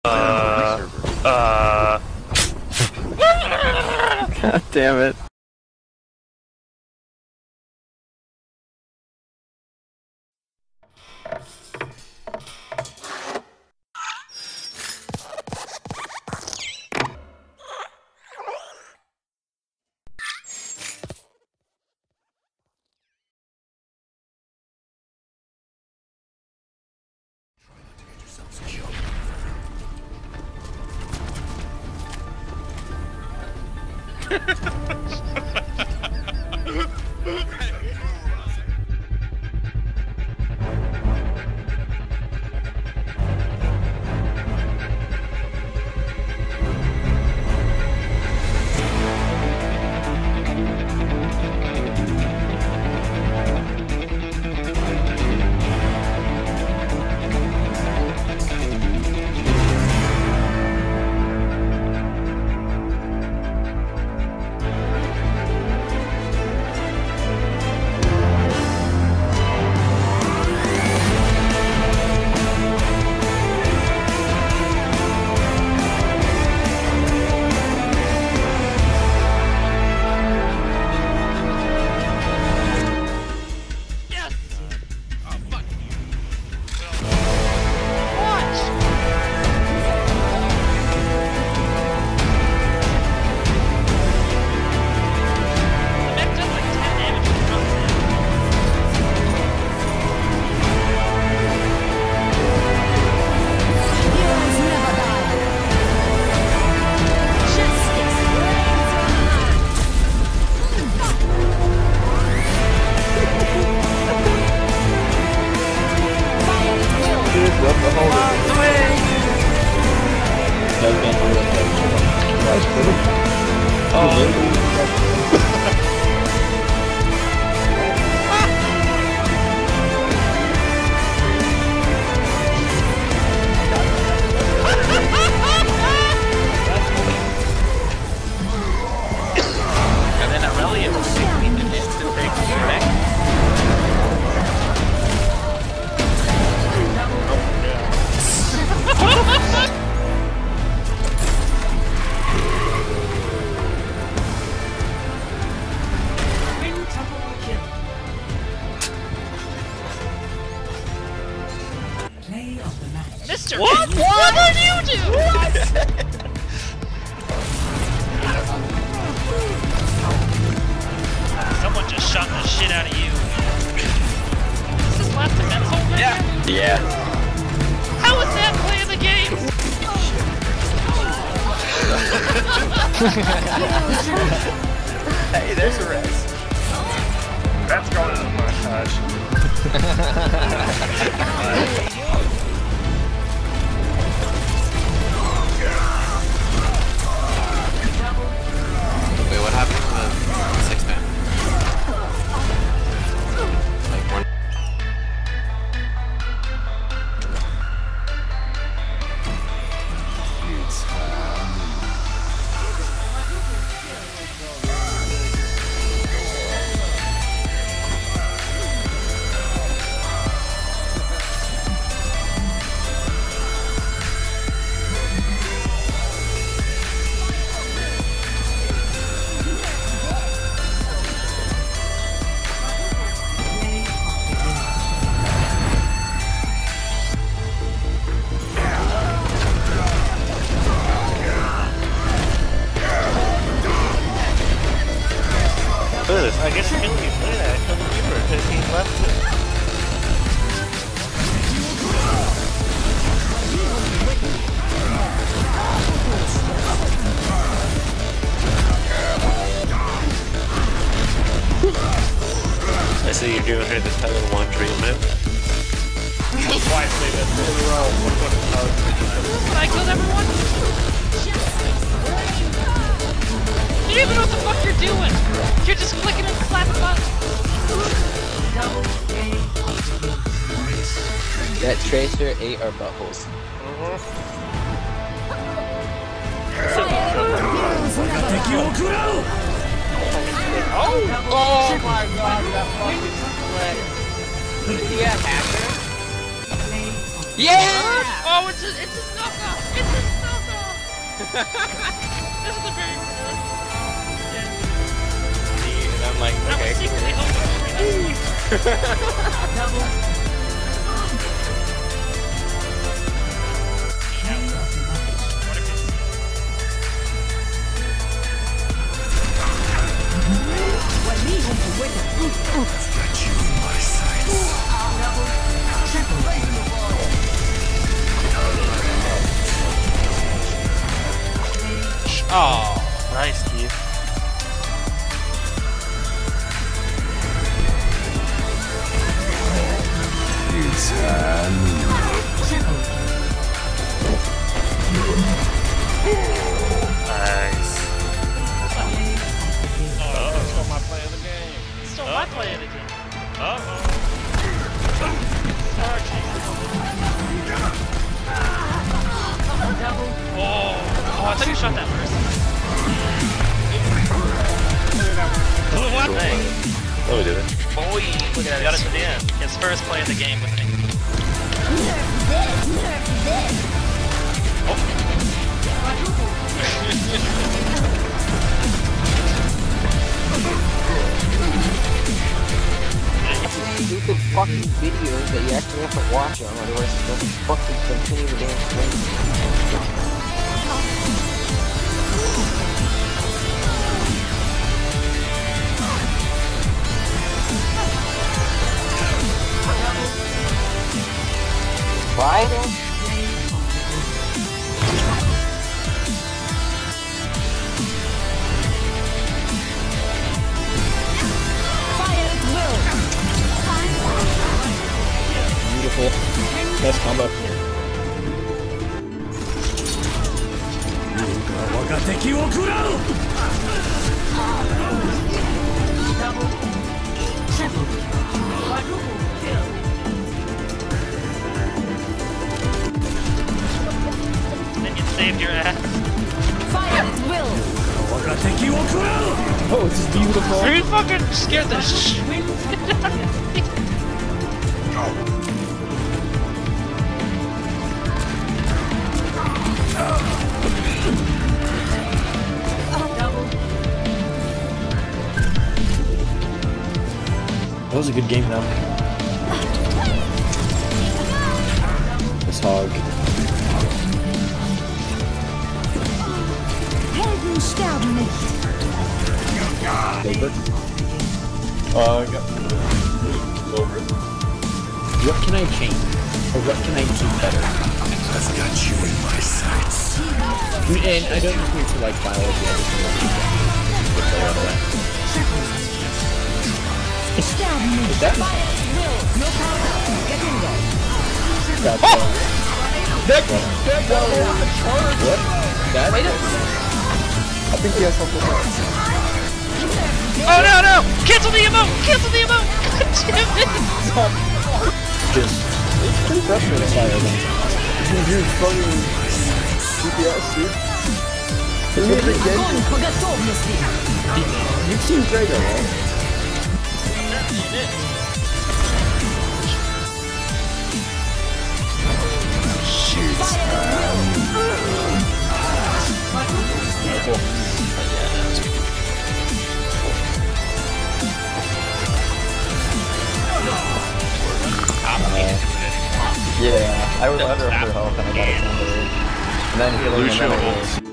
God damn it. Mister! What? What did you do? What? Someone just shot the shit out of you. Is this last defense hold? Yeah. Yeah. How is that play of the game? Hey, there's a res. That's going in the montage. Wait, what happened to the 6-man? Like one. I guess he can keep playing that. Come keeper because he left it. I see you're doing here the Title 1 treatment. Why say that really well? I killed everyone? You don't even know what the fuck you're doing! You're just clicking and slapping buttons! That Tracer ate our buttholes. Oh my god, that fucking split. Yeah, hacker. Yeah! Oh, it's a knockoff! It's a knockoff! This is the very first. And I'm like, I was okay. secretly hoping for Oh, nice, Keith. Nice. Stole my play of the game. Stole my play of the game. Oh, I thought you shot that first. What? Oh, we did it. Boy, look at that. Got it to the end. His first play of the game with me. Stupid fucking videos that you actually have to watch them, otherwise it doesn't fucking continue the damn thing. Why then? Beautiful. Best combo. Then you saved your ass. Oh, this is beautiful. Are you fucking scared the shit? That was a good game though. This hog. Paper. Over. What can I change? Or what can I do better? I've got you in my sights. And I don't just need to like biology every single weekend. Is that? What? That? I think he has something else. Oh no! Cancel the emote! Cancel the emote! God damn it! Just, it's pretty frustrating. You're fucking CPS, dude. You've seen Drago, right? Yeah, I was under her health and I got a number. And then healing and then